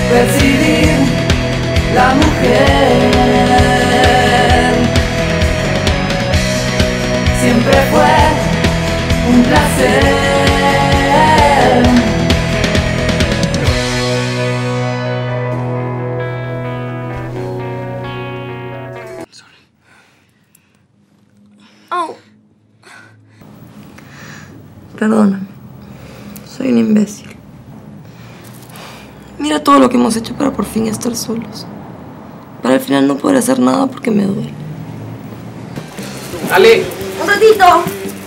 percibir la mujer. Siempre fue un placer. Oh. Perdóname, soy un imbécil. Mira todo lo que hemos hecho para por fin estar solos. Para al final no poder hacer nada porque me duele. ¡Ale! ¡Un ratito!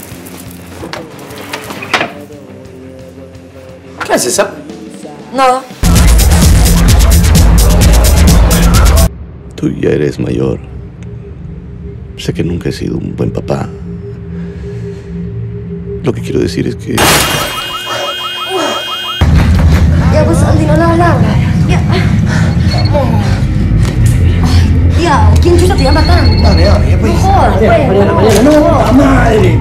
¿Qué haces, esa? Nada. Tú ya eres mayor. Sé que nunca he sido un buen papá. Lo que quiero decir es que... Ya, pues, Andy, no la alarma. Ya. Ya, ¿quién chucha te llama tanto? Dale, ya pues. No jodas, pues. Mariana, no, madre.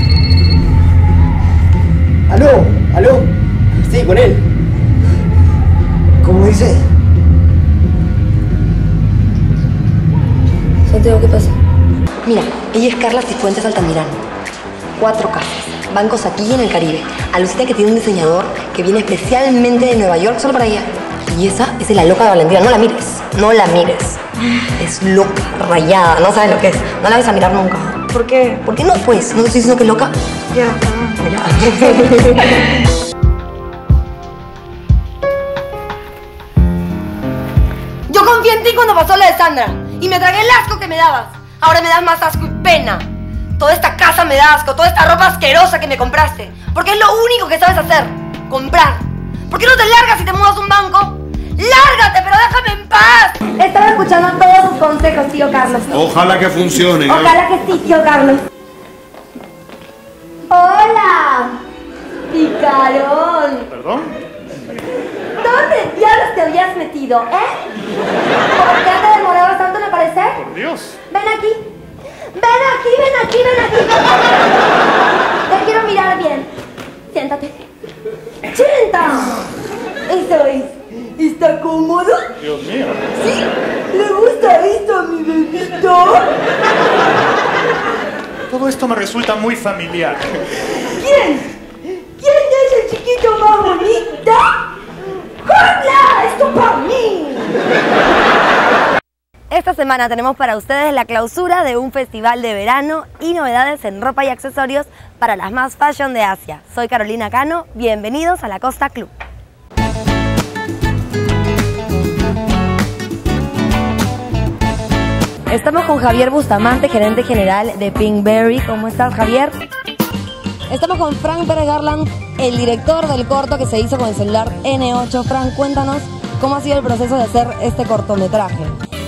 ¿Aló? ¿Aló? Sí, con él. ¿Cómo dice? Santiago, ¿qué pasa? Mira, ella es Carla Cifuentes Altamirano. 4 casas, bancos aquí y en el Caribe. Alucina que tiene un diseñador que viene especialmente de Nueva York solo para ella. Y esa es la loca de Valentina. No la mires, no la mires. Es loca, rayada, no sabes lo que es. No la vas a mirar nunca. ¿Por qué? ¿Por qué no, pues? ¿No te estoy diciendo que es loca? Ya. Yo confié en ti cuando pasó la de Sandra. Y me tragué el asco que me dabas. Ahora me das más asco y pena. Toda esta casa me da asco, toda esta ropa asquerosa que me compraste. Porque es lo único que sabes hacer, comprar. ¿Por qué no te largas y te mudas a un banco? ¡Lárgate, pero déjame en paz! Estaba escuchando todos tus consejos, tío Carlos. Ojalá que funcione. Ojalá que sí, tío Carlos. ¡Hola! ¡Picarón! ¿Perdón? ¿Dónde diablos te habías metido, ¿Por qué te demorabas tanto en aparecer? Por Dios. Ven aquí. Ven aquí, ven aquí, ven aquí. Te quiero mirar bien. Siéntate. ¡Sienta! Eso es. ¿Está cómodo? Dios mío. ¿Sí? ¿Le gusta esto a mi bebito? Todo esto me resulta muy familiar. ¿Quién? ¿Quién es el chiquito más bonito? ¡Carla! ¡Esto para mí! Esta semana tenemos para ustedes la clausura de un festival de verano y novedades en ropa y accesorios para las más fashion de Asia. Soy Carolina Cano, bienvenidos a la Costa Club. Estamos con Javier Bustamante, gerente general de Pinkberry. ¿Cómo estás, Javier? Estamos con Frank Pérez Garland, el director del corto que se hizo con el celular N8. Frank, cuéntanos cómo ha sido el proceso de hacer este cortometraje.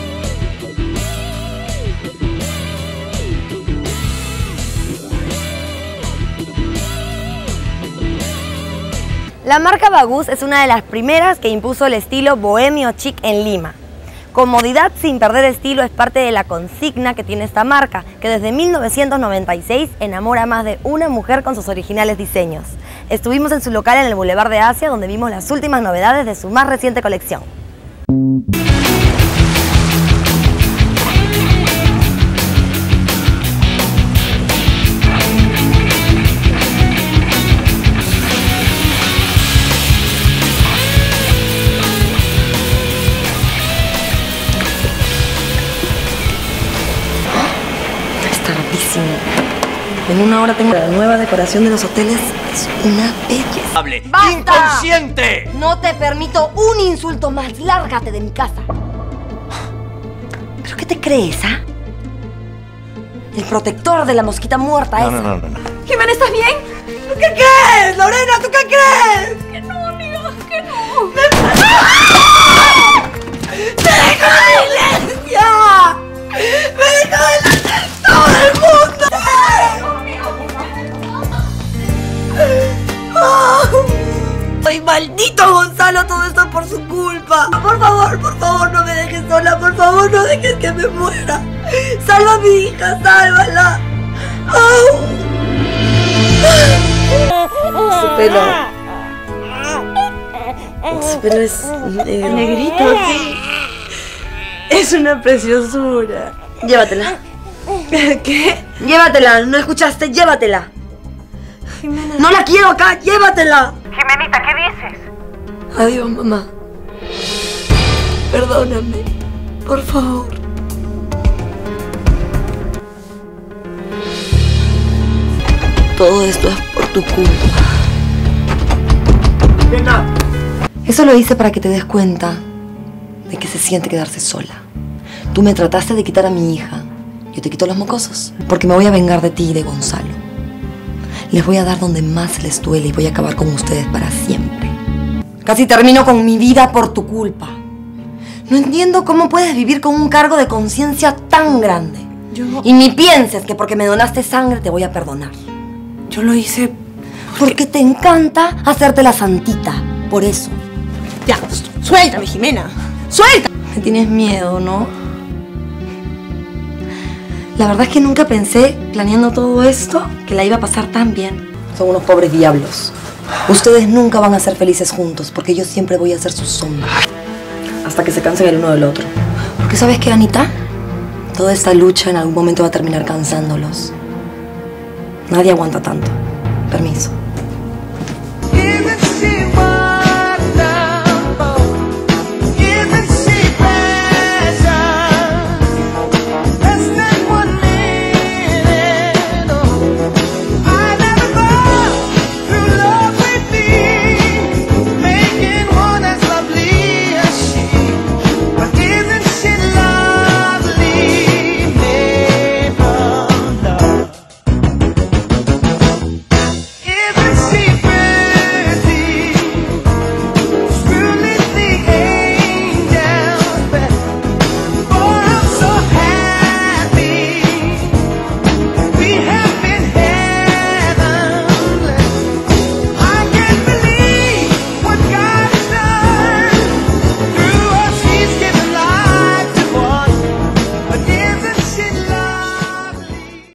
La marca Bagús es una de las primeras que impuso el estilo bohemio chic en Lima. Comodidad sin perder estilo es parte de la consigna que tiene esta marca, que desde 1996 enamora a más de una mujer con sus originales diseños. Estuvimos en su local en el Boulevard de Asia, donde vimos las últimas novedades de su más reciente colección. En una hora tengo la nueva decoración de los hoteles. Es una belleza. ¡Basta! ¡Inconsciente! No te permito un insulto más. Lárgate de mi casa. ¿Pero qué te crees, ah? El protector de la mosquita muerta esa. No. Jimena, ¿estás bien? ¿Tú qué crees? Lorena, ¿tú qué crees? Que no, amiga, que no. ¡Me dejo de la iglesia! ¡Me dejo de todo el mundo! ¡Ay, maldito Gonzalo! Todo esto por su culpa. Por favor, no me dejes sola. Por favor, no dejes que me muera. Salva a mi hija, sálvala. Su pelo Pero es negro. Negrito, sí. Es una preciosura. Llévatela. ¿Qué? Llévatela, ¿no escuchaste? Llévatela. Jimena. No la quiero acá, llévatela. Jimenita, ¿qué dices? Adiós, mamá. Perdóname, por favor. Todo esto es por tu culpa. Nena. Eso lo hice para que te des cuenta de que se siente quedarse sola. Tú me trataste de quitar a mi hija. Yo te quito los mocosos. Porque me voy a vengar de ti y de Gonzalo. Les voy a dar donde más les duele y voy a acabar con ustedes para siempre. Casi termino con mi vida por tu culpa. No entiendo cómo puedes vivir con un cargo de conciencia tan grande. Y ni pienses que porque me donaste sangre te voy a perdonar. Yo lo hice porque te encanta hacerte la santita. Por eso. Ya, suéltame, Jimena. ¡Suéltame! Me tienes miedo, ¿no? La verdad es que nunca pensé, planeando todo esto, que la iba a pasar tan bien. Son unos pobres diablos. Ustedes nunca van a ser felices juntos, porque yo siempre voy a ser su sombra. Hasta que se cansen el uno del otro. Porque ¿sabes qué, Anita? Toda esta lucha en algún momento va a terminar cansándolos. Nadie aguanta tanto. Permiso.